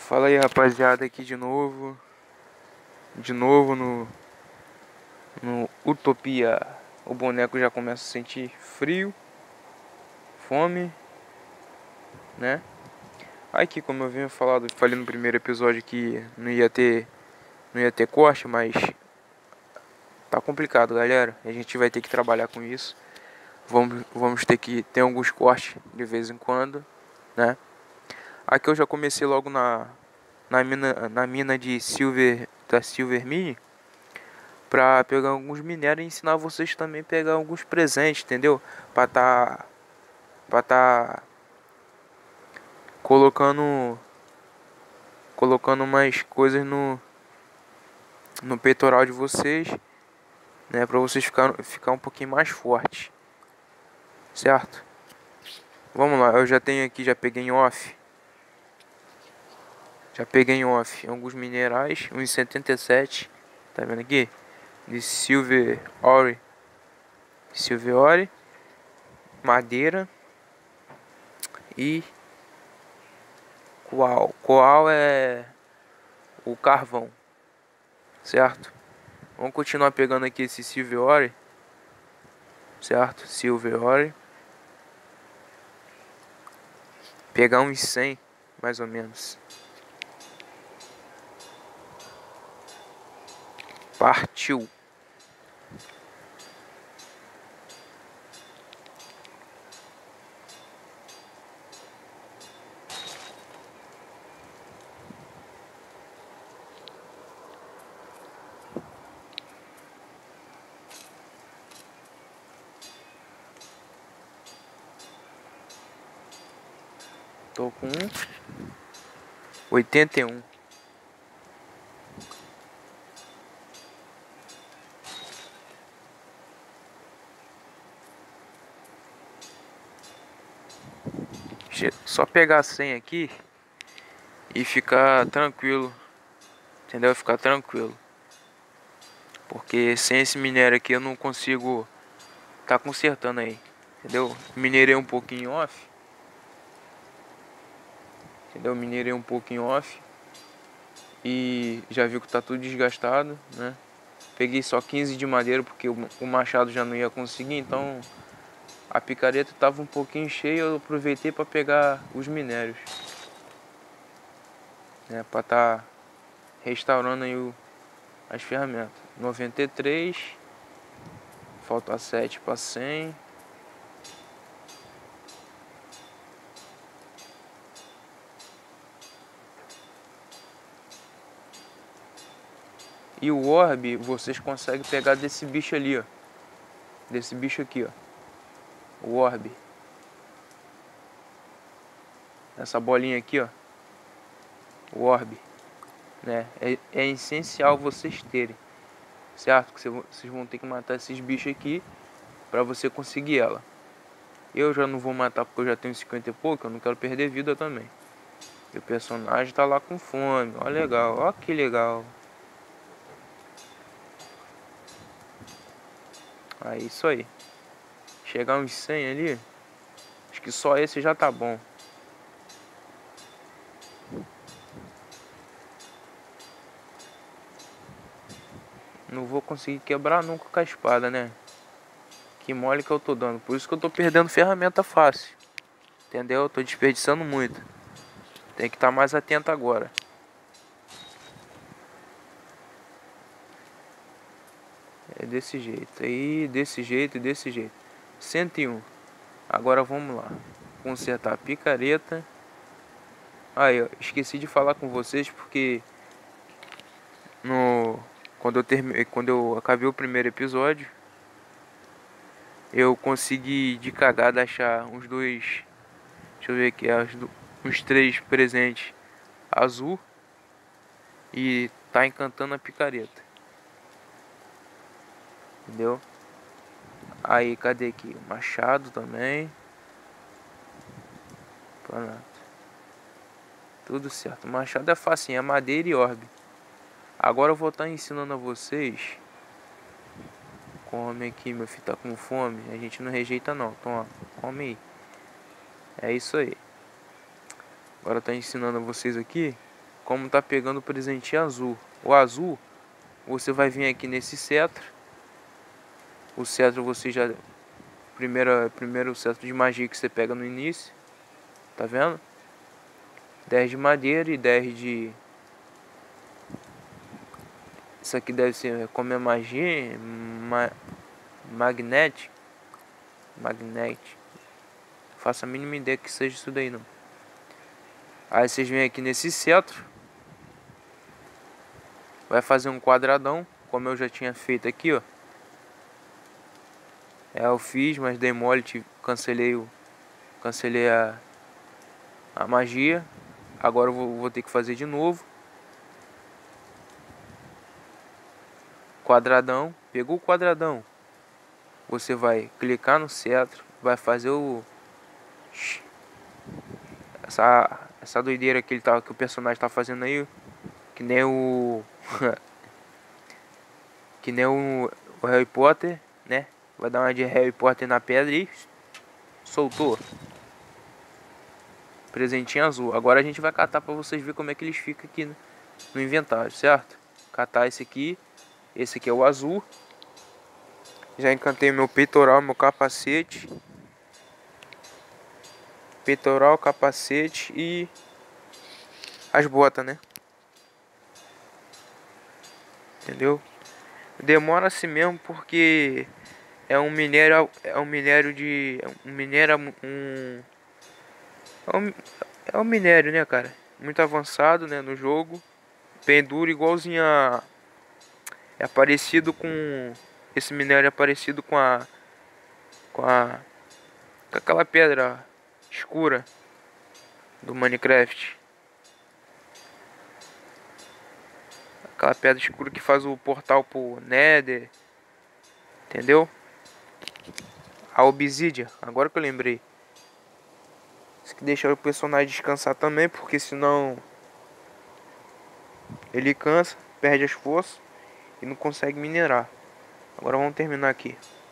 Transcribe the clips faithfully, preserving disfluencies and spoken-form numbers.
Fala aí, rapaziada, aqui de novo. De novo no, no Utopia. O boneco já começa a sentir frio, fome, né? Aqui, como eu vinha falado, falei no primeiro episódio que não ia ter, não ia ter corte, mas tá complicado, galera. A gente vai ter que trabalhar com isso. Vamos, vamos ter que ter alguns cortes de vez em quando, né? Aqui eu já comecei logo na, na mina, na mina de Silver, da Silver Mine, pra pegar alguns minérios e ensinar vocês também a pegar alguns presentes, entendeu? Pra tá, pra tá colocando, colocando mais coisas no, no peitoral de vocês, né? Pra vocês ficar, ficar um pouquinho mais forte, certo? Vamos lá, eu já tenho aqui, já peguei em off. Já peguei em off alguns minerais, uns setenta e sete, tá vendo aqui? De Silver Ore, Silver Ore, madeira e coal. Coal é o carvão, certo? Vamos continuar pegando aqui esse Silver Ore, certo? Silver Ore. Pegar uns cem, mais ou menos. Partiu. Tô com oitenta e um. Só pegar cem aqui e ficar tranquilo, entendeu? Ficar tranquilo. Porque sem esse minério aqui eu não consigo tá consertando aí, entendeu? Minerei um pouquinho off. Entendeu? Minerei um pouquinho off. E já viu que tá tudo desgastado, né? Peguei só quinze de madeira porque o machado já não ia conseguir, então a picareta tava um pouquinho cheia, eu aproveitei para pegar os minérios, né, para tá restaurando aí o, as ferramentas. noventa e três, falta sete para cem. E o orbe vocês conseguem pegar desse bicho ali, ó. Desse bicho aqui, ó. O orbe. Essa bolinha aqui, ó. O orbe, né? É, é essencial vocês terem, certo? Que vocês vão ter que matar esses bichos aqui pra você conseguir ela. Eu já não vou matar porque eu já tenho cinquenta e pouco, eu não quero perder vida também. E o personagem tá lá com fome, ó legal, ó que legal. Aí, isso aí. Chegar uns cem ali, acho que só esse já tá bom. Não vou conseguir quebrar nunca com a espada, né? Que mole que eu tô dando. Por isso que eu tô perdendo ferramenta fácil. Entendeu? Eu tô desperdiçando muito. Tem que estar mais atento agora. É desse jeito. Aí, desse jeito e desse jeito. cento e um. Agora vamos lá. Consertar a picareta. Aí, ó. Esqueci de falar com vocês porque... No... Quando eu, term... Quando eu acabei o primeiro episódio, eu consegui de cagada achar uns dois... Deixa eu ver aqui. Uns três presentes azul. E tá encantando a picareta. Entendeu? Aí, cadê aqui? O machado também. Pronto. Tudo certo. O machado é facinho, é madeira e orbe. Agora eu vou estar ensinando a vocês. Come aqui, meu filho tá com fome. A gente não rejeita não. Então, ó, come aí. É isso aí. Agora eu tô ensinando a vocês aqui como tá pegando o presentinho azul. O azul, você vai vir aqui nesse cetro. O cetro você já... Primeiro, primeiro cetro de magia que você pega no início. Tá vendo? dez de madeira e dez de... Isso aqui deve ser como é magia. Ma... Magnético. Magnético. Faço a mínima ideia que seja isso daí não. Aí vocês vêm aqui nesse cetro. Vai fazer um quadradão. Como eu já tinha feito aqui, ó. É, eu fiz, mas dei mole, cancelei, o, cancelei a, a magia. Agora eu vou, vou ter que fazer de novo. Quadradão. Pegou o quadradão. Você vai clicar no cetro. Vai fazer o... Essa, essa doideira que, ele tá, que o personagem tá fazendo aí. Que nem o... que nem o, o Harry Potter, né? Vai dar uma de Harry Potter na pedra e... Soltou. Presentinho azul. Agora a gente vai catar pra vocês verem como é que eles ficam aqui no, no inventário, certo? Catar esse aqui. Esse aqui é o azul. Já encantei meu peitoral, meu capacete. Peitoral, capacete e... as botas, né? Entendeu? Demora assim mesmo porque... É um minério... É um minério de... Um minério... Um... É um, é um minério, né, cara? Muito avançado, né, no jogo. Bem duro, igualzinho a... É parecido com... Esse minério é parecido com a... Com a... Com aquela pedra escura do Minecraft. Aquela pedra escura que faz o portal pro Nether. Entendeu? A Obsidian, agora que eu lembrei. Isso que deixa o personagem descansar também, porque senão... Ele cansa, perde as forças e não consegue minerar. Agora vamos terminar aqui.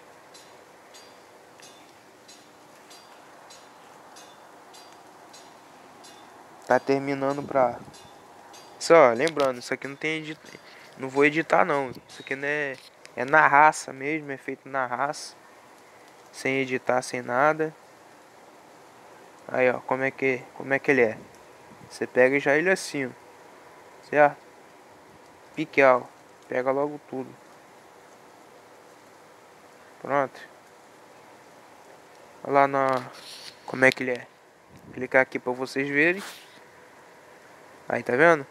Tá terminando pra... Só, lembrando, isso aqui não tem edit... Não vou editar não. Isso aqui não é... É na raça mesmo, é feito na raça. Sem editar, sem nada. Aí, ó, como é que, como é que ele é. Você pega já ele assim, ó. Certo? Piqueal. Pega logo tudo. Pronto. Olha lá na... Como é que ele é. Clicar aqui pra vocês verem. Aí, tá vendo?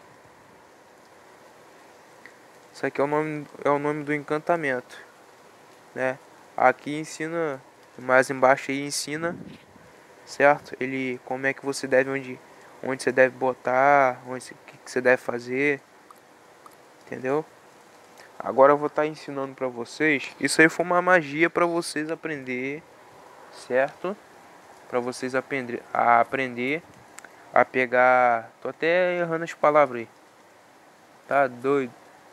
Isso aqui é o nome, é o nome do encantamento, né? Aqui ensina, mais embaixo aí ensina, certo? Ele, como é que você deve, onde, onde você deve botar, onde, o que, que você deve fazer, entendeu? Agora eu vou estar ensinando pra vocês. Isso aí foi uma magia pra vocês aprender, certo? Pra vocês aprender a aprender a pegar. Tô até errando as palavras aí. Tá doido?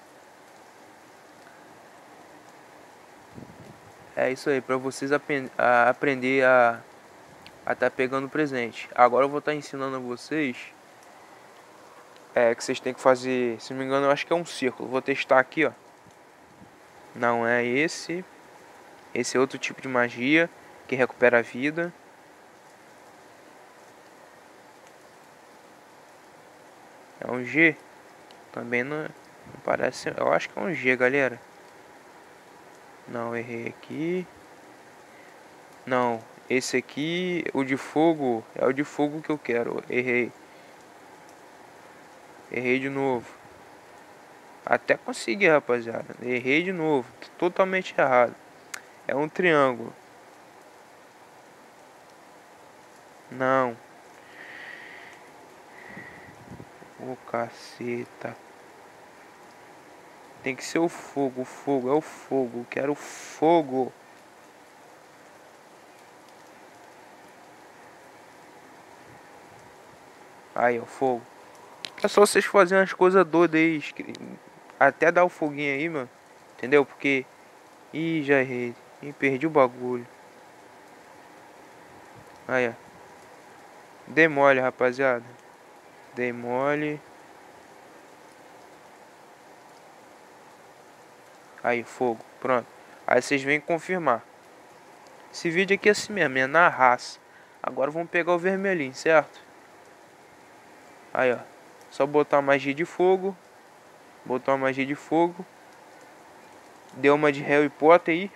É isso aí, para vocês apen a aprender a a tá pegando presente. Agora eu vou estar ensinando a vocês é que vocês têm que fazer, se não me engano, eu acho que é um círculo. Vou testar aqui, ó. Não é esse. Esse é outro tipo de magia que recupera a vida. É um G. Também não, não parece, eu acho que é um G, galera. Não, errei aqui. Não, esse aqui, o de fogo, é o de fogo que eu quero. Errei. Errei de novo. Até consegui, rapaziada. Errei de novo. Totalmente errado. É um triângulo. Não. Ô, caceta. Tem que ser o fogo. O fogo, é o fogo. Quero fogo. Aí, ó, fogo. É só vocês fazerem as coisas doidas aí. Até dar o foguinho aí, mano. Entendeu? Porque... Ih, já errei. Ih, perdi o bagulho. Aí, ó. Dei mole, rapaziada. Dei mole. Aí, fogo, pronto. Aí vocês vêm confirmar. Esse vídeo aqui é assim mesmo, é na raça. Agora vamos pegar o vermelhinho, certo? Aí, ó. Só botar a magia de fogo. Botar uma magia de fogo. Deu uma de Harry Potter aí.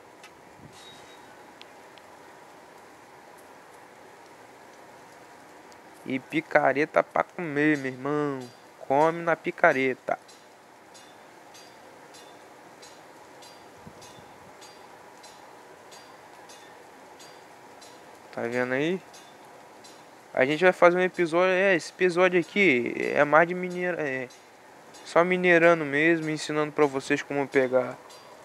E picareta pra comer, meu irmão. Come na picareta. Tá vendo aí? A gente vai fazer um episódio. É, esse episódio aqui é mais de mineira. É, só minerando mesmo, ensinando pra vocês como pegar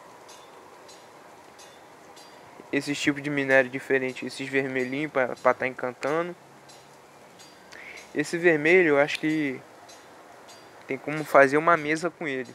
esses tipos de minério diferente. Esses vermelhinhos pra estar tá encantando. Esse vermelho eu acho que tem como fazer uma mesa com ele.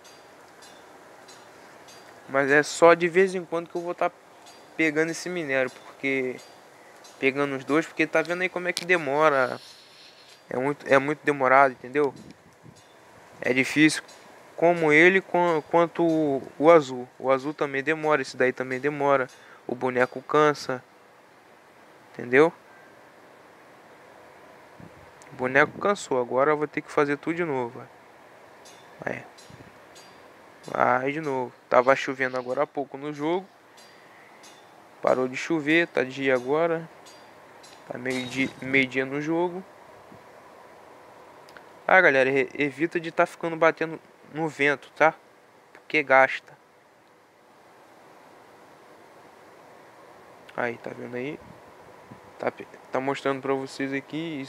Mas é só de vez em quando que eu vou estar tá pegando esse minério. Porque... Pegando os dois, porque tá vendo aí como é que demora. É muito, é muito demorado, entendeu? É difícil. Como ele, quanto o azul. O azul também demora, esse daí também demora. O boneco cansa. Entendeu? O boneco cansou, agora eu vou ter que fazer tudo de novo. É. Vai de novo. Tava chovendo agora há pouco no jogo. Parou de chover, tá dia agora. Tá meio dia, meio dia no jogo. Ah, galera, evita de estar tá ficando batendo no vento, tá? Porque gasta. Aí, tá vendo aí? Tá, tá mostrando pra vocês aqui.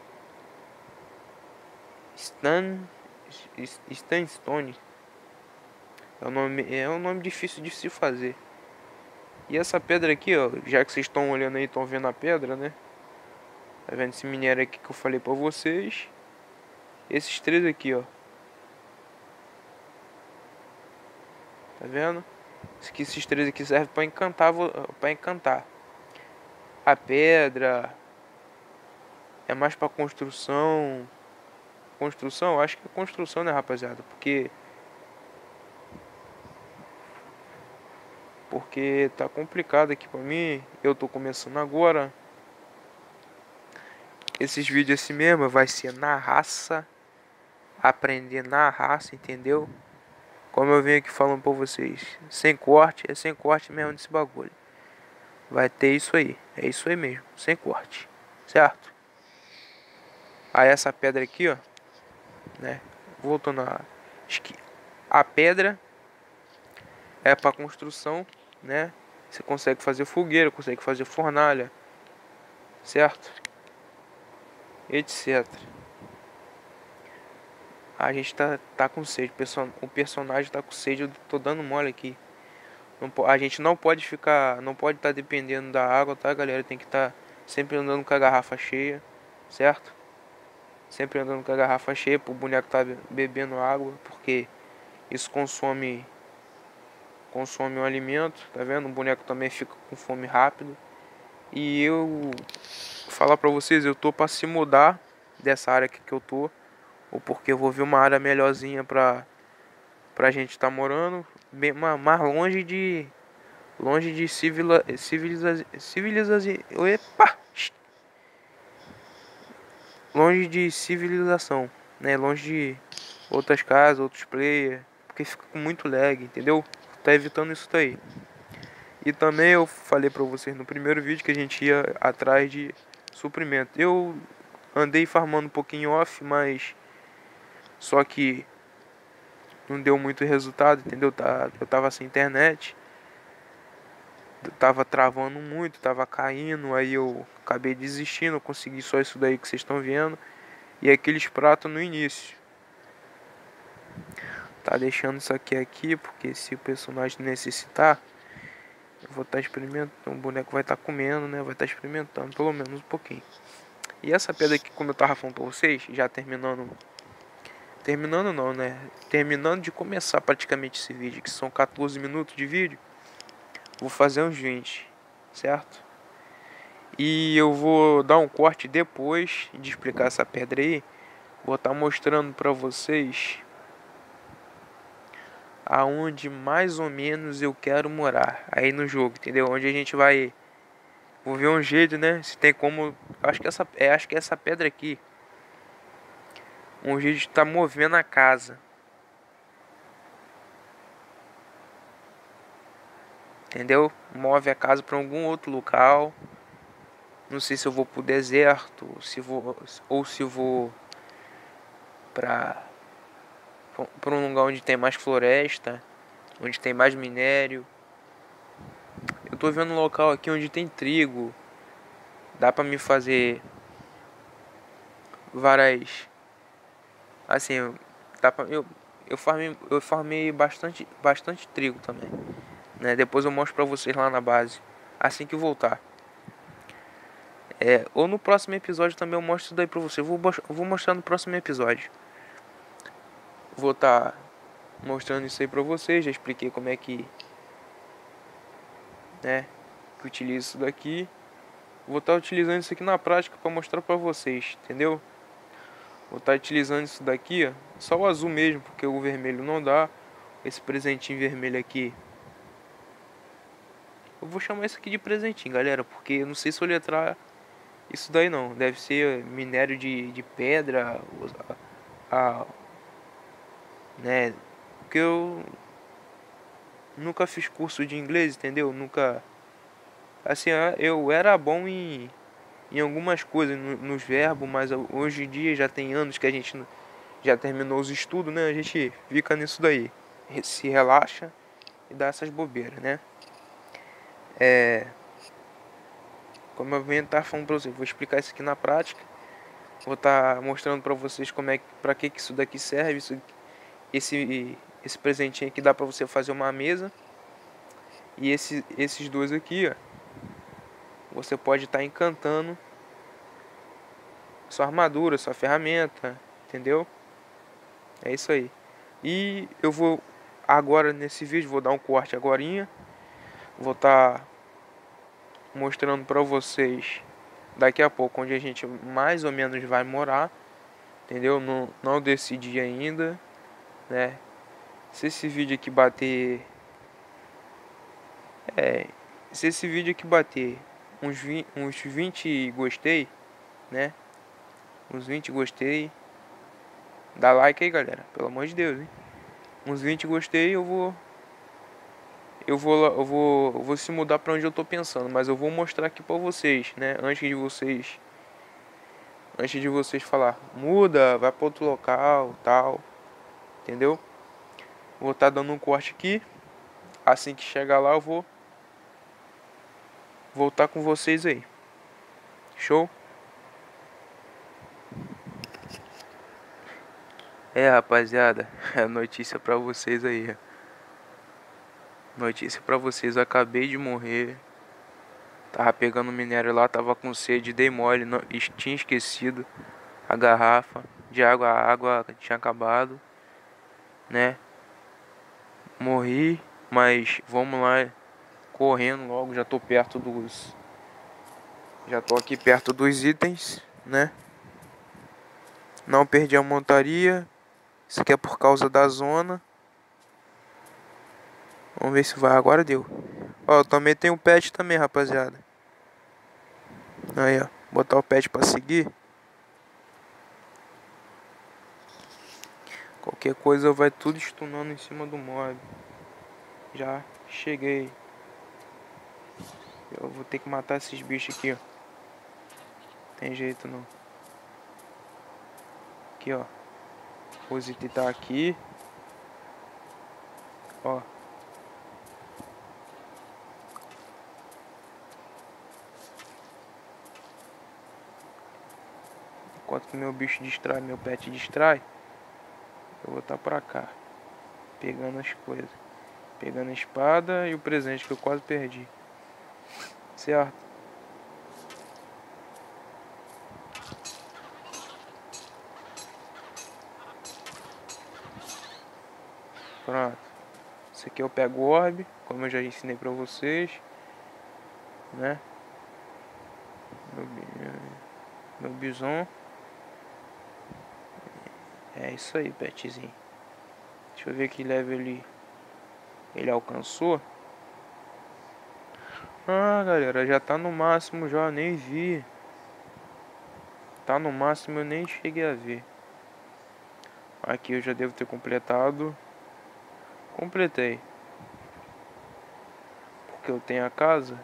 Stan... Stanstone. É um nome, é um nome difícil de se fazer. E essa pedra aqui, ó, já que vocês estão olhando aí, estão vendo a pedra, né? Tá vendo esse minério aqui que eu falei pra vocês? Esses três aqui, ó. Tá vendo? Esses três aqui servem pra encantar, pra encantar. A pedra é mais pra construção. Construção? Acho que é construção, né, rapaziada? Porque... Porque tá complicado aqui pra mim. Eu tô começando agora. Esses vídeos assim mesmo vai ser na raça. Aprender na raça, entendeu? Como eu venho aqui falando pra vocês. Sem corte, é sem corte mesmo nesse bagulho. Vai ter isso aí. É isso aí mesmo, sem corte. Certo? Aí essa pedra aqui, ó. Né? Voltando a... A pedra é pra construção, né? Você consegue fazer fogueira, consegue fazer fornalha. Certo? Etc. A gente tá, tá com sede. O personagem tá com sede. Eu tô dando mole aqui. Não, a gente não pode ficar. Não pode estar tá dependendo da água, tá, galera? Tem que estar tá sempre andando com a garrafa cheia. Certo? Sempre andando com a garrafa cheia. Pro boneco tá bebendo água. Porque isso consome. Consome o alimento. Tá vendo? O boneco também fica com fome rápido. E eu. Falar pra vocês. Eu tô pra se mudar dessa área aqui que eu tô. Ou porque eu vou ver uma área melhorzinha pra, pra gente estar tá morando. Bem, mais longe de. Longe de civila, civiliza, civilização. Epa! Longe de civilização. Né? Longe de outras casas, outros players. Porque fica com muito lag, entendeu? Tá evitando isso daí. E também eu falei pra vocês no primeiro vídeo que a gente ia atrás de suprimento. Eu andei farmando um pouquinho off, mas. Só que não deu muito resultado, entendeu? Eu tava sem internet. Eu tava travando muito, tava caindo. Aí eu acabei desistindo. Consegui só isso daí que vocês estão vendo. E aqueles pratos no início. Tá deixando isso aqui aqui. Porque se o personagem necessitar, eu vou estar tá experimentando. O boneco vai estar tá comendo, né? Vai estar tá experimentando pelo menos um pouquinho. E essa pedra aqui, como eu tava falando pra vocês, já terminando. Terminando não, né? Terminando de começar praticamente esse vídeo, que são quatorze minutos de vídeo. Vou fazer uns vinte, certo? E eu vou dar um corte depois de explicar essa pedra aí. Vou estar mostrando pra vocês aonde mais ou menos eu quero morar aí no jogo, entendeu? Onde a gente vai, vou ver um jeito, né? Se tem como, acho que essa, é, acho que essa pedra aqui, um jeito de estar movendo a casa, entendeu? Move a casa para algum outro local. Não sei se eu vou pro deserto, se vou ou se vou para para um lugar onde tem mais floresta, onde tem mais minério. Eu tô vendo um local aqui onde tem trigo. Dá pra me fazer várias, assim, dá pra, eu eu farmei, eu farmei bastante bastante trigo também, né? Depois eu mostro pra vocês lá na base, assim que voltar. É, ou no próximo episódio também eu mostro isso daí pra vocês. Eu vou, eu vou mostrar no próximo episódio. Vou estar tá mostrando isso aí pra vocês. Já expliquei como é que, né, que utilizo isso daqui. Vou estar tá utilizando isso aqui na prática pra mostrar pra vocês, entendeu? Vou estar tá utilizando isso daqui, ó, só o azul mesmo, porque o vermelho não dá. Esse presentinho vermelho aqui, eu vou chamar isso aqui de presentinho, galera, porque eu não sei se eu letrar isso daí não. Deve ser minério de, de pedra, a, a, né? Porque eu nunca fiz curso de inglês, entendeu? Nunca, assim, eu era bom em, em algumas coisas, no, nos verbos, mas hoje em dia já tem anos que a gente já terminou os estudos, né? A gente fica nisso daí, se relaxa e dá essas bobeiras, né? É, como eu venho estar falando pra vocês, vou explicar isso aqui na prática. Vou estar tá mostrando pra vocês como é, pra que que isso daqui serve. Isso, esse, esse presentinho aqui dá pra você fazer uma mesa. E esse, esses dois aqui, ó, você pode estar tá encantando sua armadura, sua ferramenta, entendeu? É isso aí. E eu vou agora nesse vídeo, vou dar um corte agorinha. Vou estar tá mostrando pra vocês daqui a pouco onde a gente mais ou menos vai morar, entendeu? Não, não decidi ainda, né? Se esse vídeo aqui bater, é, se esse vídeo aqui bater uns vinte, uns vinte gostei, né? Uns vinte gostei. Dá like aí, galera, pelo amor de Deus, hein? Uns vinte gostei, eu vou eu vou eu vou eu vou se mudar para onde eu tô pensando, mas eu vou mostrar aqui para vocês, né? Antes de vocês antes de vocês falar, muda, vai para outro local, tal, entendeu? Vou estar tá dando um corte aqui. Assim que chegar lá, eu vou voltar com vocês aí. Show? É, rapaziada, é notícia pra vocês aí. Notícia pra vocês, eu acabei de morrer. Tava pegando minério lá, tava com sede, dei mole, não, tinha esquecido a garrafa de água, a água tinha acabado, né? Morri, mas vamos lá, correndo logo, já tô perto dos... Já tô aqui perto dos itens, né? Não perdi a montaria. Isso aqui é por causa da zona. Vamos ver se vai. Agora deu. Ó, também tem o pet também, rapaziada. Aí, ó. Botar o pet pra seguir. Qualquer coisa vai tudo stunando em cima do mob. Já cheguei. Eu vou ter que matar esses bichos aqui, ó. Tem jeito não. Aqui, ó. O Zit tá aqui. Ó. Enquanto que meu bicho distrai, meu pet distrai, eu vou estar pra cá. Pegando as coisas. Pegando a espada e o presente que eu quase perdi. Certo? Pronto. Esse aqui eu pego o orbe, como eu já ensinei pra vocês, né? Meu, meu bison. É isso aí, petzinho. Deixa eu ver que level ele Ele alcançou. Ah, galera, já tá no máximo já, nem vi. Tá no máximo, eu nem cheguei a ver. Aqui eu já devo ter completado. Completei. Porque eu tenho a casa.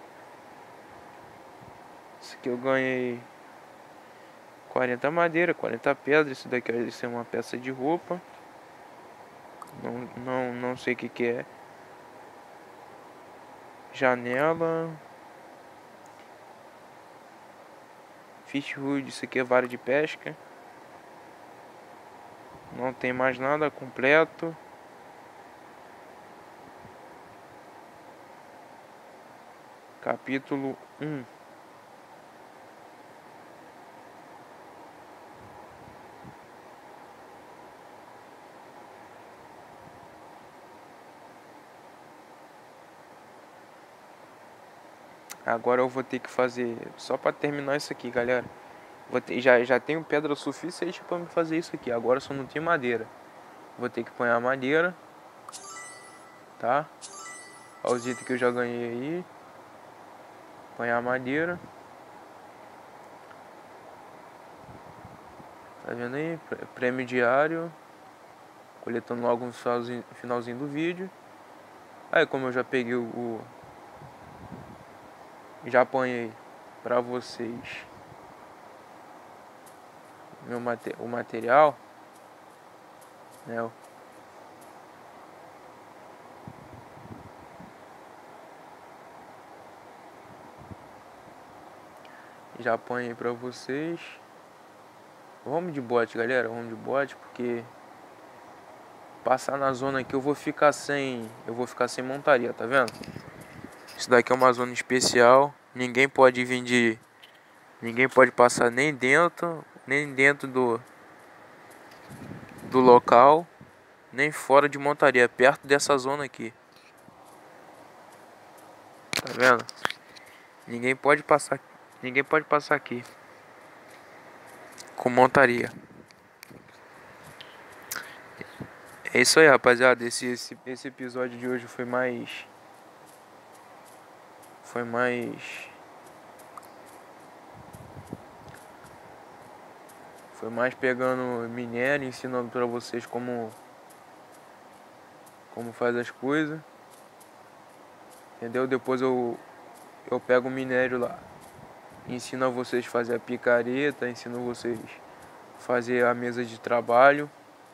Isso aqui eu ganhei quarenta madeira, quarenta pedras. Isso daqui vai ser uma peça de roupa. Não, não, não sei o que que é. Janela. Fishwood, isso aqui é vara de pesca. Não tem mais nada completo. Capítulo um. Agora eu vou ter que fazer, só para terminar isso aqui, galera. Vou ter, já, já tenho pedra suficiente para me fazer isso aqui. Agora só não tem madeira. Vou ter que pôr a madeira, tá? Olha os itens que eu já ganhei aí. Põe a madeira. Tá vendo aí? Prêmio diário. Coletando logo no finalzinho, finalzinho do vídeo. Aí como eu já peguei o... o já apanhei pra vocês meu mate, o material, né? Já apanhei pra vocês. Vamos de bote, galera. Vamos de bote, porque passar na zona aqui eu vou ficar sem, eu vou ficar sem montaria, tá vendo? Isso daqui é uma zona especial. Ninguém pode vir de, ninguém pode passar nem dentro, nem dentro do do local, nem fora de montaria, perto dessa zona aqui. Tá vendo? Ninguém pode passar, ninguém pode passar aqui com montaria. É isso aí, rapaziada. Esse, esse, esse episódio de hoje foi mais... Foi mais... Foi mais pegando minério, ensinando pra vocês como... Como faz as coisas. Entendeu? Depois eu... Eu pego o minério lá. Ensino a vocês a fazer a picareta. Ensino vocês a fazer a mesa de trabalho.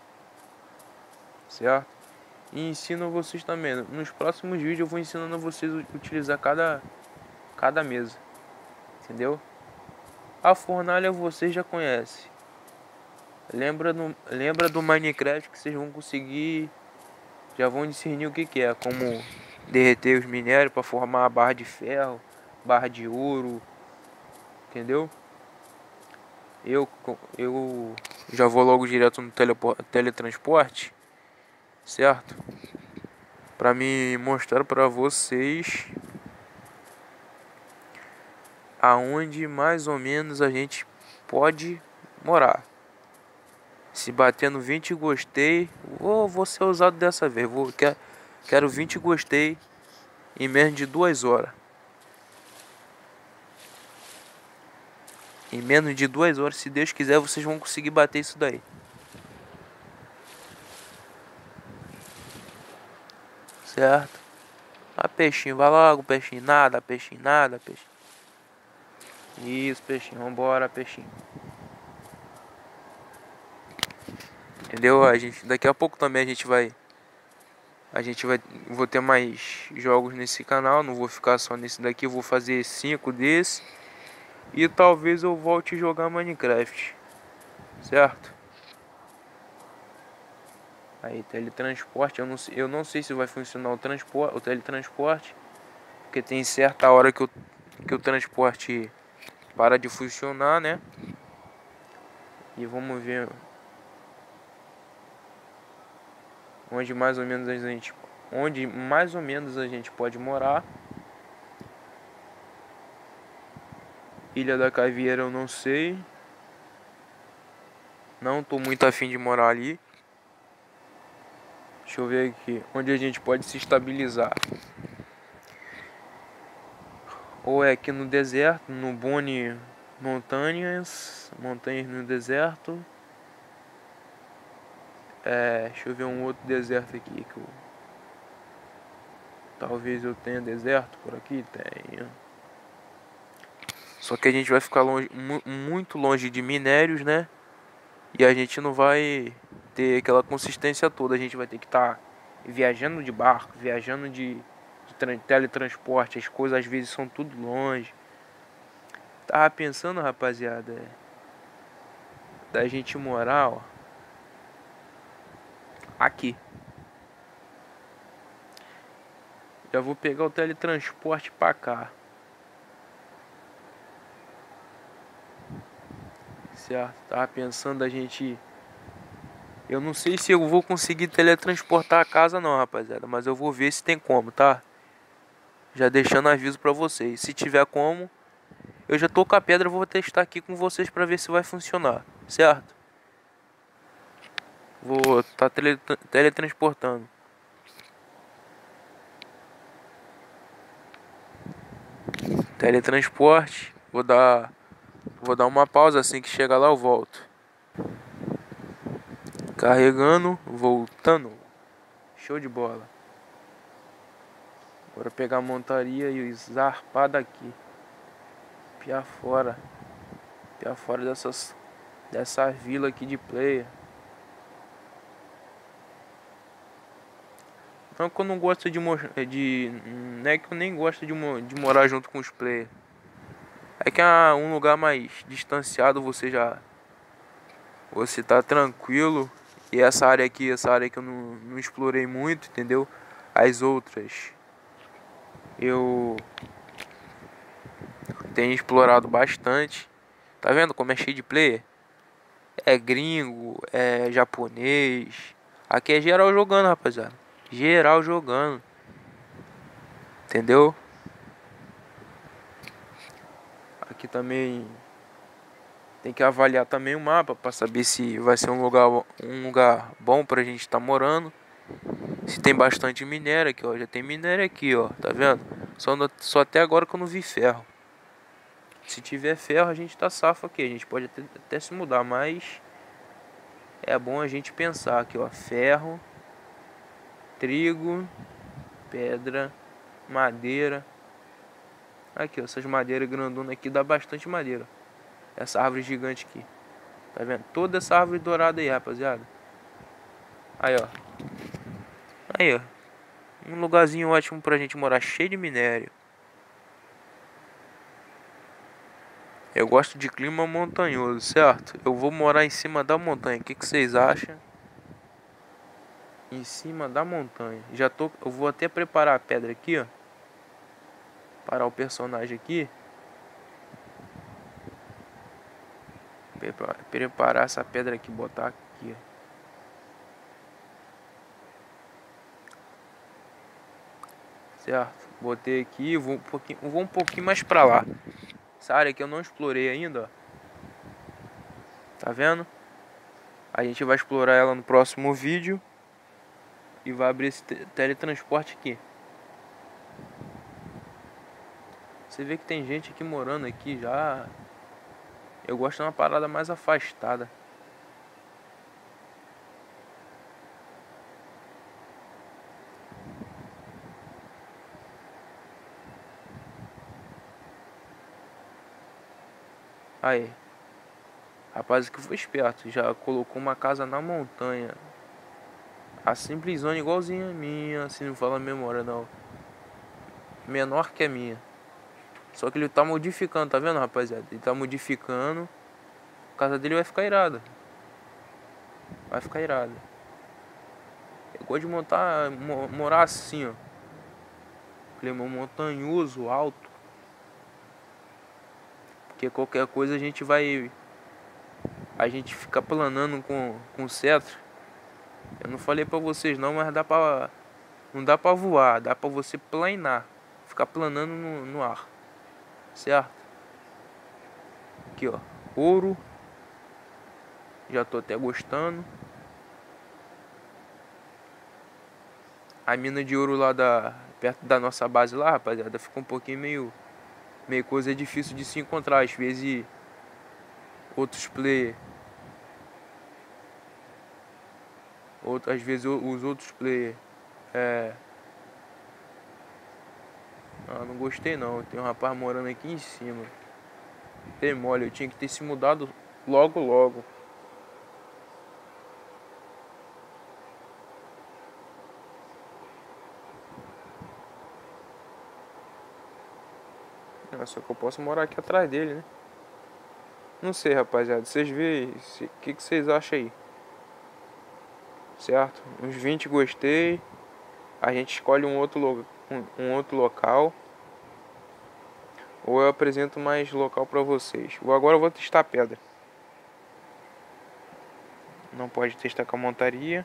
Certo? E ensino vocês também. Nos próximos vídeos eu vou ensinando a vocês a utilizar cada, cada mesa. Entendeu? A fornalha vocês já conhecem. Lembra, no, lembra do Minecraft que vocês vão conseguir. Já vão discernir o que, que é. Como derreter os minérios para formar a barra de ferro, barra de ouro. Entendeu? Eu, eu já vou logo direto no teletransporte. Certo? Para me mostrar para vocês aonde mais ou menos a gente pode morar. Se bater no vinte gostei, vou, vou ser usado dessa vez. Vou, quero, quero vinte gostei em menos de duas horas. Em menos de duas horas, se Deus quiser, vocês vão conseguir bater isso daí. Certo? Ah, peixinho, vai logo, peixinho. Nada, peixinho, nada, peixinho. Isso, peixinho, vambora, peixinho. Entendeu? A gente, daqui a pouco também a gente vai... A gente vai... Vou ter mais jogos nesse canal. Não vou ficar só nesse daqui. Eu vou fazer cinco desses. E talvez eu volte a jogar Minecraft. Certo? Aí, teletransporte. Eu não, eu não sei se vai funcionar o, transporte, o teletransporte. Porque tem certa hora que o, que o transporte para de funcionar, né? E vamos ver onde mais ou menos a gente, onde mais ou menos a gente pode morar. Ilha da Caveira eu não sei. Não tô muito afim de morar ali. Deixa eu ver aqui. Onde a gente pode se estabilizar. Ou é aqui no deserto, no Bone Montanhas. Montanhas no deserto. É, deixa eu ver um outro deserto aqui que eu... Talvez eu tenha deserto por aqui. Tenha. Só que a gente vai ficar longe, mu muito longe de minérios, né? E a gente não vai ter aquela consistência toda. A gente vai ter que estar tá viajando de barco, viajando de, de teletransporte. As coisas às vezes são tudo longe. Tava pensando, rapaziada, da gente morar, ó, aqui. Já vou pegar o teletransporte pra cá. Certo? Tava pensando da gente... Eu não sei se eu vou conseguir teletransportar a casa não, rapaziada. Mas eu vou ver se tem como, tá? Já deixando aviso pra vocês. Se tiver como, eu já tô com a pedra, vou testar aqui com vocês pra ver se vai funcionar. Certo? Vou tá tele, teletransportando. Teletransporte. Vou dar... Vou dar uma pausa, assim que chegar lá eu volto. Carregando, voltando. Show de bola. Bora pegar a montaria e zarpar daqui. Piar fora. Piar fora dessas, dessa vila aqui de player. Não que eu não gosto de, de... Não é que eu nem gosto de, de morar junto com os players. É que é um lugar mais distanciado, você já... Você tá tranquilo. E essa área aqui, essa área que eu não, não explorei muito, entendeu? As outras eu tenho explorado bastante. Tá vendo como é cheio de player? É gringo, é japonês. Aqui é geral jogando, rapaziada. Geral jogando. Entendeu? Aqui também tem que avaliar também o mapa para saber se vai ser um lugar, um lugar bom pra gente estar tá morando. Se tem bastante minério aqui, ó. Já tem minério aqui, ó. Tá vendo? Só, no, só até agora que eu não vi ferro. Se tiver ferro, a gente tá safo aqui. A gente pode até, até se mudar, mas é bom a gente pensar aqui, ó. Ferro, trigo, pedra, madeira. Aqui, ó. Essas madeiras grandonas aqui dá bastante madeira. Essa árvore gigante aqui. Tá vendo? Toda essa árvore dourada aí, rapaziada. Aí, ó. Aí, ó. Um lugarzinho ótimo pra gente morar, cheio de minério. Eu gosto de clima montanhoso, certo? Eu vou morar em cima da montanha. O que, que vocês acham? Em cima da montanha. Já tô, eu vou até preparar a pedra aqui, ó. Parar o personagem aqui. Preparar, preparar essa pedra aqui, botar aqui, ó. Certo? Botei aqui, vou um pouquinho, vou um pouquinho mais pra lá. Essa área que eu não explorei ainda, ó. Tá vendo? A gente vai explorar ela no próximo vídeo. E vai abrir esse teletransporte aqui. Você vê que tem gente aqui morando aqui já. Eu gosto de uma parada mais afastada. Aí. Rapaz que foi esperto. Já colocou uma casa na montanha. A simples zona igualzinha a minha. Assim, não fala a memória não. Menor que a minha. Só que ele tá modificando, tá vendo, rapaziada? Ele tá modificando. A casa dele vai ficar irada. Vai ficar irada. Eu gosto de montar, morar assim, ó. Clima montanhoso, alto. Porque qualquer coisa a gente vai... A gente fica planando com, com cetro. Eu não falei pra vocês não, mas dá pra... Não dá pra voar, dá pra você planar. Ficar planando no, no ar. Certo? Aqui, ó. Ouro. Já tô até gostando. a mina de ouro lá da perto da nossa base lá, rapaziada, ficou um pouquinho meio meio coisa difícil de se encontrar. Às vezes outros player, outro, às vezes os outros player é... Ah, não gostei não. Tem um rapaz morando aqui em cima. Tem mole, eu tinha que ter se mudado logo logo. Ah, só que eu posso morar aqui atrás dele, né? Não sei, rapaziada. Vocês veem o que, que vocês acham aí? Certo? Uns vinte gostei. A gente escolhe um outro, lo... um, um outro local. Ou eu apresento mais local pra vocês. Agora eu vou testar a pedra. Não pode testar com a montaria.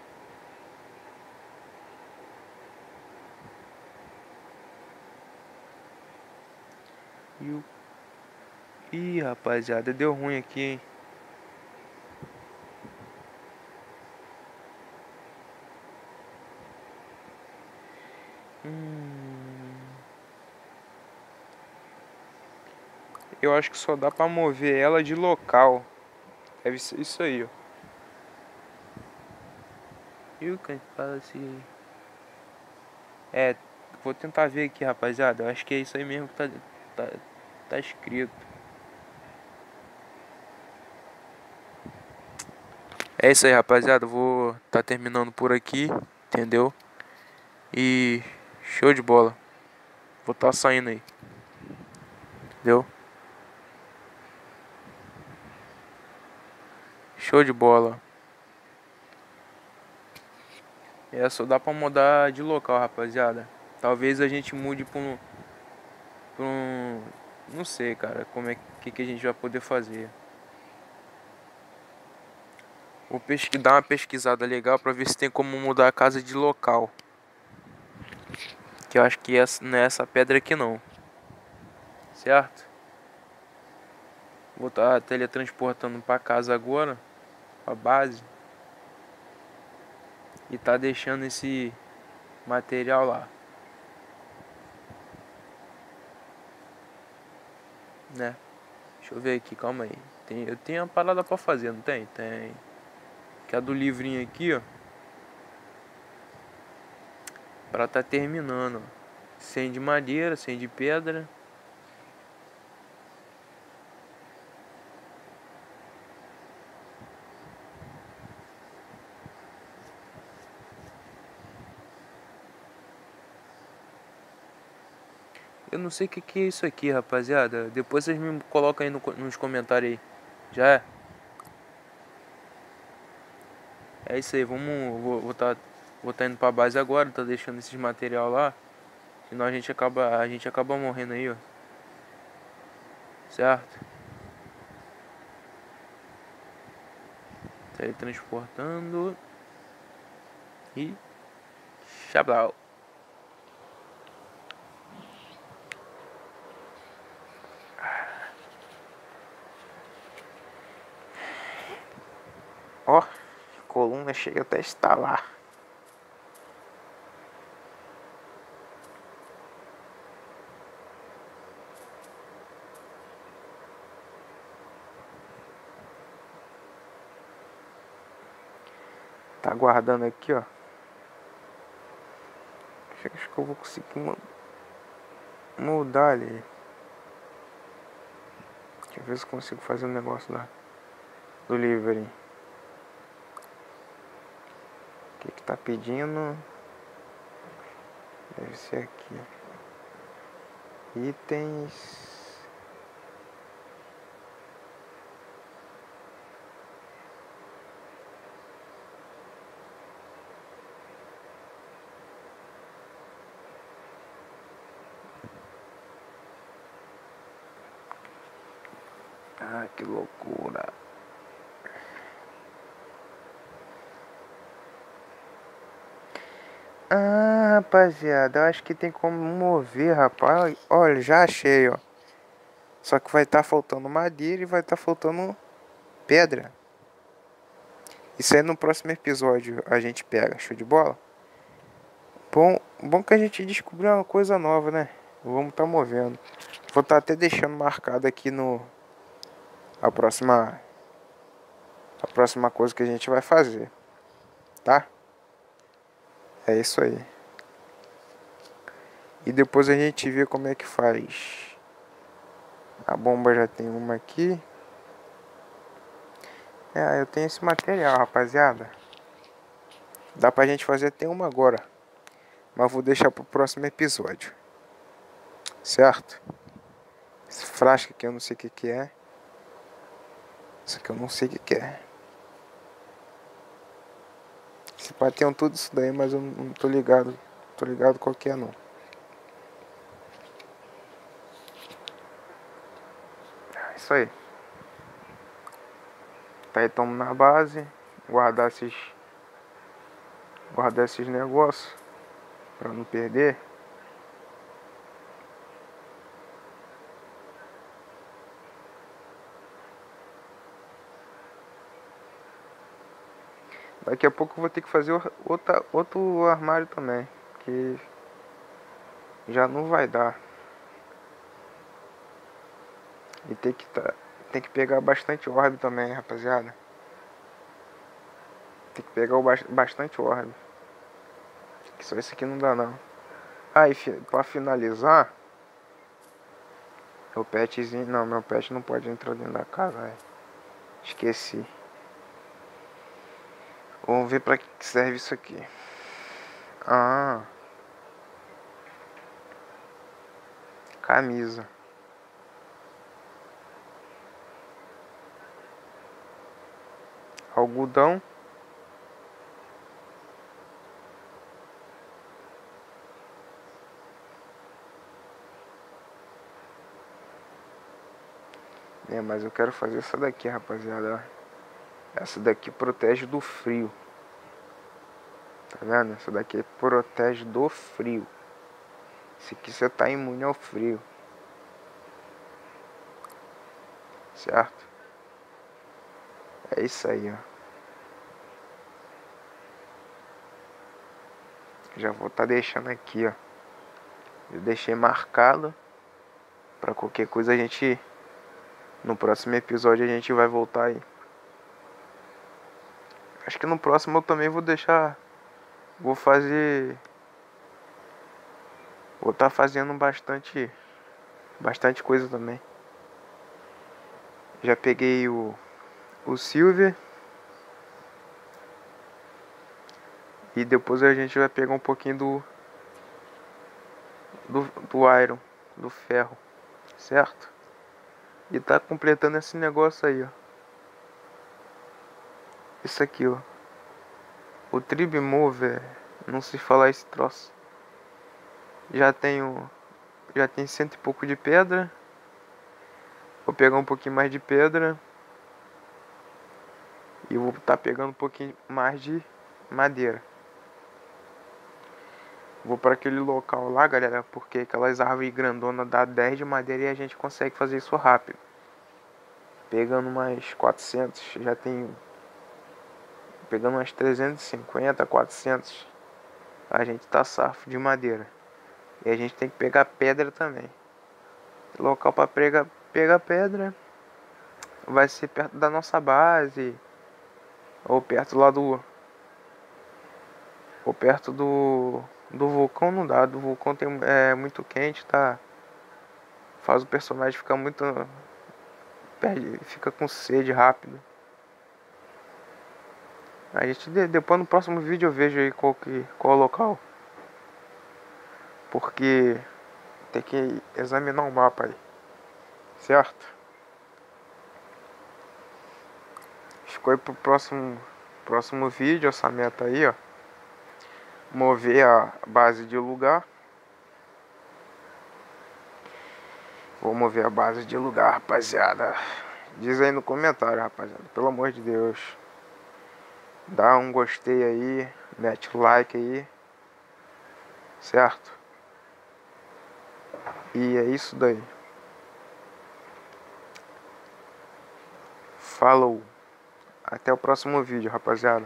E o... Ih, rapaziada, deu ruim aqui, hein? Hum... Eu acho que só dá pra mover ela de local. Deve ser isso aí, ó. E o que fala assim? É, vou tentar ver aqui, rapaziada. Eu acho que é isso aí mesmo que tá, tá, tá escrito. É isso aí, rapaziada. Vou tá terminando por aqui, entendeu? E show de bola. Vou tá saindo aí, entendeu? Show de bola. É, só dá pra mudar de local, rapaziada. Talvez a gente mude pra um, pra um... Não sei, cara, como é que, que a gente vai poder fazer. Vou pesquisar, dar uma pesquisada legal pra ver se tem como mudar a casa de local. Que eu acho que essa, não é essa pedra aqui não. Certo? Vou estar teletransportando pra casa agora. Pra base. E tá deixando esse material lá. Né? Deixa eu ver aqui, calma aí. Tem, eu tenho uma parada pra fazer, não tem? Tem. Que é a do livrinho aqui, ó. Pra tá terminando, ó. Sem de madeira, sem de pedra. Eu não sei o que, que é isso aqui, rapaziada. Depois vocês me colocam aí no, nos comentários aí. Já é? É isso aí, vamos. Vou, vou tá, vou tá indo pra base agora, tá deixando esses material lá. Senão a gente acaba. A gente acaba morrendo aí, ó. Certo? Teletransportando. E. Xablau. Ó, coluna chega até a estalar. Tá aguardando aqui, ó. Acho que eu vou conseguir mudar ali. Deixa eu ver se consigo fazer um negócio lá do livro. O que que tá pedindo? Deve ser aqui. Itens. Ah, que loucura. Ah, rapaziada, eu acho que tem como mover, rapaz. Olha, já achei, ó. Só que vai estar tá faltando madeira e vai estar tá faltando pedra. Isso aí no próximo episódio a gente pega, show de bola? Bom, bom que a gente descobriu uma coisa nova, né? Vamos tá movendo. Vou estar até deixando marcado aqui no a próxima a próxima coisa que a gente vai fazer, tá? É isso aí. E depois a gente vê como é que faz. A bomba já tem uma aqui. É, eu tenho esse material, rapaziada. Dá pra gente fazer até uma agora. Mas vou deixar pro próximo episódio. Certo? Esse frasco aqui eu não sei o que que é. Isso aqui eu não sei o que que é. Esse pai tem tudo isso daí, mas eu não tô ligado. Tô ligado qual que é não. É isso aí. Tá aí, tamo na base. Guardar esses. Guardar esses negócios. Pra não perder. Daqui a pouco eu vou ter que fazer outra, outro armário também. Que já não vai dar. E tem que, tá, tem que pegar bastante orbe também, rapaziada. Tem que pegar o bastante orbe. Que só esse aqui não dá não. Ah, e pra finalizar. Meu petzinho. Não, meu pet não pode entrar dentro da casa, véio. Esqueci. Vamos ver pra que serve isso aqui. Ah. Camisa. Algodão. É, mas eu quero fazer essa daqui, rapaziada. Essa daqui protege do frio. Tá vendo? Essa daqui protege do frio. Esse aqui você tá imune ao frio. Certo? É isso aí, ó. Já vou tá deixando aqui, ó. Eu deixei marcado. Pra qualquer coisa a gente... No próximo episódio a gente vai voltar aí. Acho que no próximo eu também vou deixar... Vou fazer... Vou estar tá fazendo bastante... Bastante coisa também. Já peguei o... O Silver. E depois a gente vai pegar um pouquinho do... Do, do Iron. Do ferro. Certo? E tá completando esse negócio aí, ó. Isso aqui, ó. O Tribe Mover. Não se falar esse troço. Já tenho... Já tem cento e pouco de pedra. Vou pegar um pouquinho mais de pedra. E vou estar tá pegando um pouquinho mais de madeira. Vou para aquele local lá, galera. Porque aquelas árvores grandonas dá dez de madeira e a gente consegue fazer isso rápido. Pegando mais quatrocentos. Já tenho... Pegando umas trezentos e cinquenta, quatrocentos. A gente tá safo de madeira. E a gente tem que pegar pedra também. Local para pegar, pegar pedra vai ser perto da nossa base. Ou perto lá do... Ou perto do... Do vulcão não dá. Do vulcão tem, é muito quente, tá? Faz o personagem ficar muito... Perde, fica com sede rápido. A gente depois no próximo vídeo eu vejo aí qual que qual é o local. Porque tem que examinar o mapa aí. Certo? Ficou aí pro próximo próximo vídeo essa meta aí, ó. Mover a base de lugar. Vou mover a base de lugar, rapaziada. Diz aí no comentário, rapaziada. Pelo amor de Deus. Dá um gostei aí. Mete o like aí. Certo? E é isso daí. Falou. Até o próximo vídeo, rapaziada.